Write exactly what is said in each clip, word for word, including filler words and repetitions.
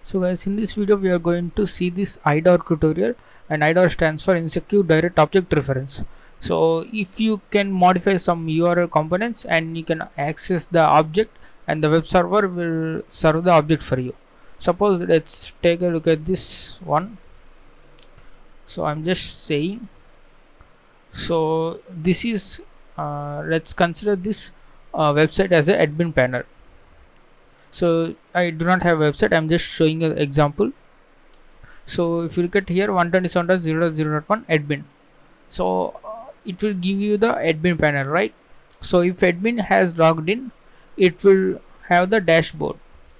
So guys, in this video we are going to see this I D O R tutorial, and I D O R stands for Insecure Direct Object Reference. So if you can modify some U R L components and you can access the object, and the web server will serve the object for you. Suppose let's take a look at this one. So I'm just saying, so this is uh, let's consider this uh, website as an admin panel. So I do not have a website, I'm just showing an example. So if you look at here, one twenty-seven dot zero dot zero dot one admin, so uh, it will give you the admin panel, right? So if admin has logged in, it will have the dashboard.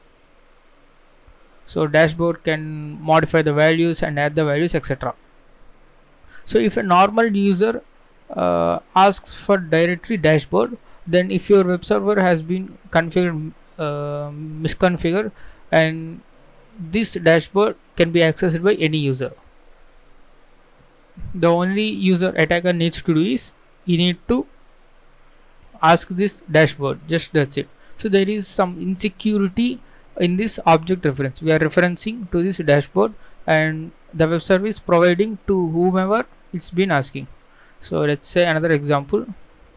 So dashboard can modify the values and add the values, etc. So if a normal user uh, asks for directory dashboard, then if your web server has been configured uh, misconfigured, and this dashboard can be accessed by any user. The only user attacker needs to do is he need to ask this dashboard, just that's it. So there is some insecurity in this object reference. We are referencing to this dashboard, and the web service providing to whomever it's been asking. So let's say another example.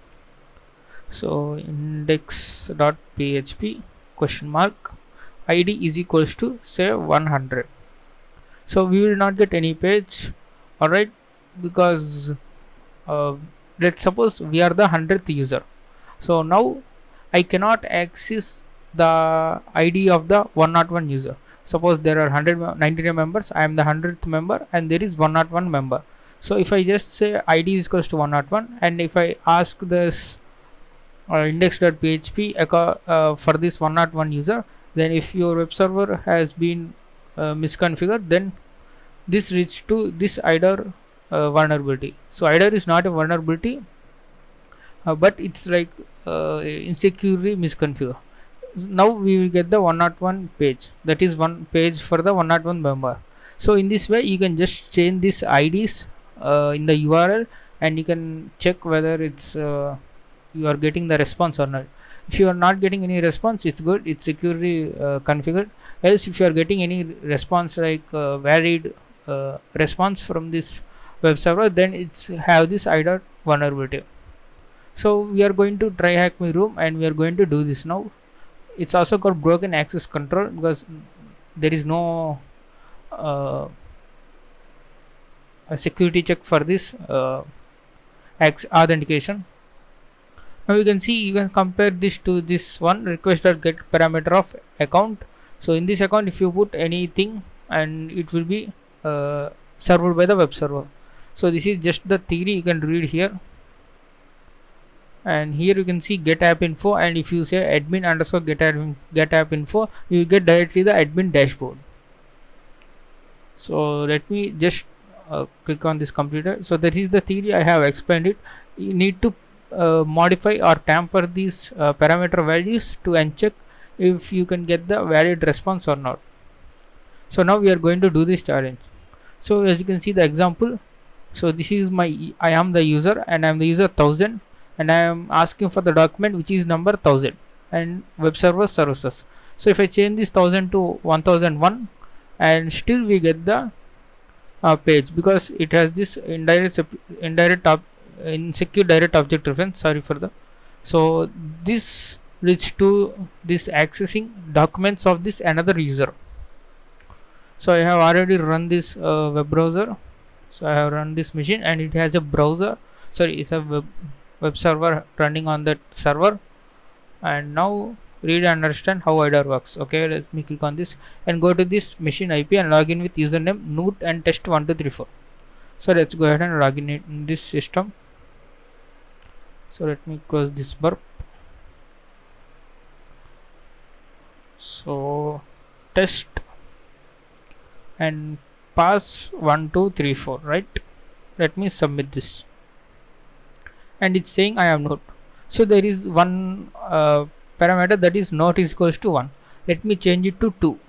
So index.php question mark id is equals to say one hundred. So we will not get any page, alright, because uh, let's suppose we are the hundredth user. So now I cannot access the I D of the one oh one user. Suppose there are one hundred ninety-nine members, I am the hundredth member, and there is one oh one member. So if I just say I D is equals to one oh one, and if I ask this uh, index.php uh, for this one oh one user, then if your web server has been uh, misconfigured, then this reaches to this I D O R uh, vulnerability. So I D O R is not a vulnerability, uh, but it's like uh, insecurely misconfigured. Now we will get the one oh one page, that is one page for the one oh one member. So in this way you can just change these I Ds uh, in the U R L, and you can check whether it's uh, you are getting the response or not. If you are not getting any response, it's good, it's securely uh, configured. Else if you are getting any response, like uh, valid uh, response from this web server, then it's have this I D O R vulnerability. So we are going to try hack my room, and we are going to do this now. It's also got broken access control because there is no uh, a security check for this uh, authentication. Now you can see, you can compare this to this one, request or get parameter of account. So in this account, if you put anything, and it will be uh, served by the web server. So this is just the theory, you can read here. And here you can see get app info, and if you say admin underscore get app, get app info, you get directly the admin dashboard. So let me just uh, click on this computer. So that is the theory, I have explained it. You need to uh, modify or tamper these uh, parameter values to uncheck if you can get the valid response or not. So now we are going to do this challenge. So as you can see the example, so this is my, I am the user, and I am the user one thousand, and I am asking for the document which is number one thousand, and web server services. So if I change this one thousand to one thousand one, and still we get the uh, page, because it has this indirect indirect op, insecure direct object reference. Sorry for the. So this leads to this accessing documents of this another user. So I have already run this uh, web browser. So I have run this machine, and it has a browser. Sorry, it's a web web server running on that server. And now read and understand how I D O R works. Okay, let me click on this and go to this machine I P and log in with username noot and test one two three four. So let's go ahead and log in it in this system. So let me close this burp. So test and pass one two three four, right? Let me submit this, and it's saying I am not. So there is one uh, parameter, that is not is equals to one. Let me change it to two.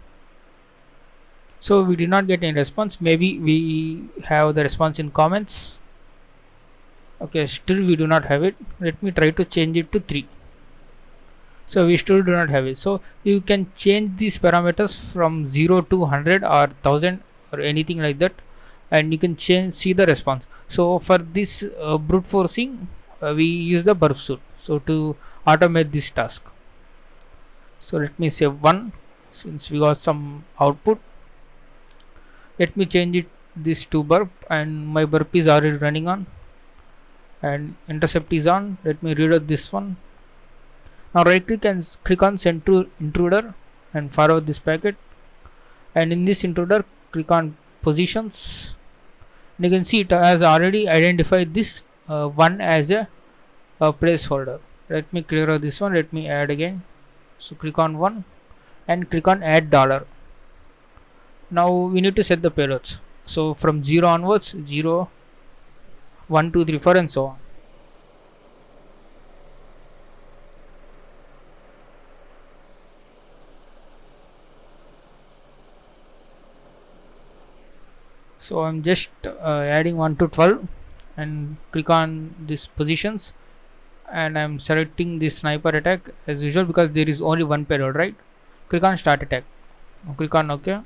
So we did not get any response. Maybe we have the response in comments. Okay, still we do not have it. Let me try to change it to three. So we still do not have it. So you can change these parameters from zero to one hundred or one thousand or anything like that, and you can change see the response. So for this uh, brute forcing, uh, we use the burp suit so to automate this task. So let me say one, since we got some output. Let me change it this to burp, and my burp is already running on, and intercept is on. Let me reload this one. Now right click and click on send to intruder and forward this packet, and in this intruder click on positions, and you can see it has already identified this uh, one as a, a placeholder. Let me clear out this one. Let me add again. So click on one and click on add dollar. Now we need to set the payloads. So from zero onwards, zero, one, two, three, four, and so on. So I'm just uh, adding one to twelve and click on these positions, and I'm selecting this sniper attack as usual because there is only one payload, right? Click on start attack. Now click on OK.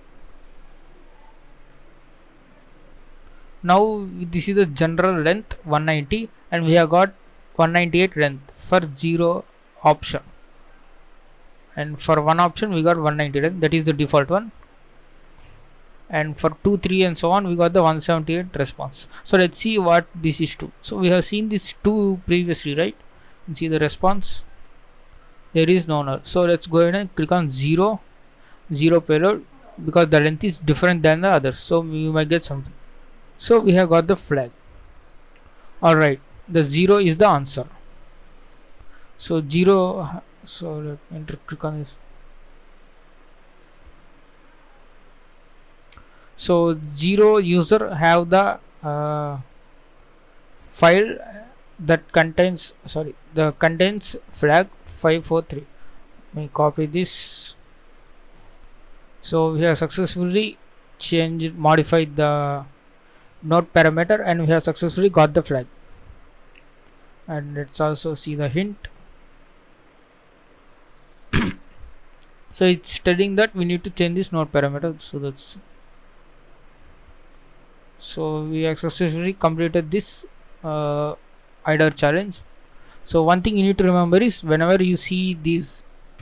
Now this is the general length one ninety, and we have got one ninety-eight length for zero option, and for one option we got one ninety length, that is the default one, and for two, three, and so on we got the one seventy-eight response. So let's see what this is to. So we have seen this two previously, right? And see the response, there is no null. So let's go ahead and click on zero, zero payload, because the length is different than the others, so we might get something. So we have got the flag. Alright, the zero is the answer. So zero, so let me enter, click on this. So zero user have the uh, file that contains, sorry, the contains flag five four three. Let me copy this. So we have successfully changed, modified the node parameter, and we have successfully got the flag. And let's also see the hint. So it's telling that we need to change this node parameter. So that's, so we have successfully completed this uh, I D A R challenge. So one thing you need to remember is whenever you see these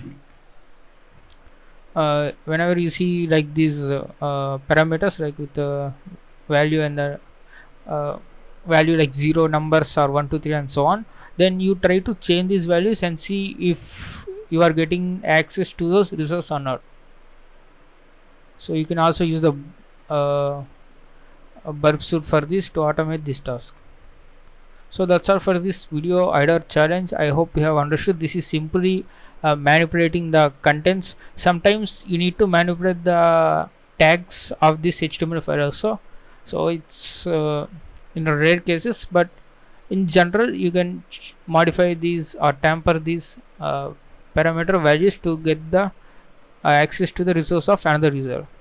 uh, whenever you see like these uh, uh, parameters like with the value and the uh, value like zero numbers or one two three and so on, then you try to change these values and see if you are getting access to those resources or not. So you can also use the uh, a burp suit for this to automate this task. So that's all for this video I D A R challenge. I hope you have understood. This is simply uh, manipulating the contents. Sometimes you need to manipulate the tags of this H T M L file also. So it's uh, in rare cases, but in general you can modify these or tamper these uh, parameter values to get the uh, access to the resource of another user.